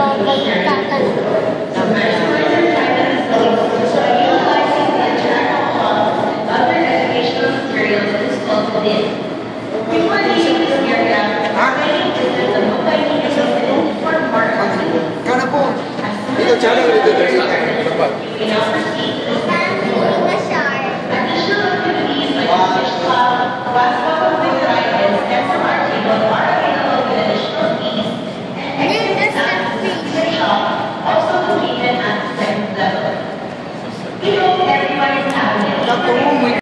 Ito, channel ulit ito. Also located at the 10th level. We hope everyone is having a